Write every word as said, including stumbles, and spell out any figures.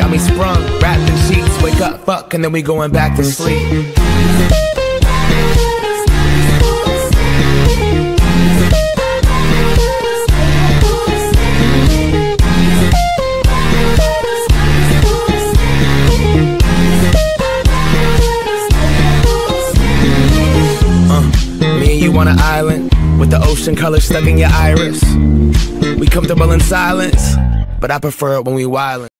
got me sprung, wrapped in sheets. Wake up, fuck, and then we going back to sleep. You on an island with the ocean color stuck in your iris. We comfortable in silence, but I prefer it when we wildin'.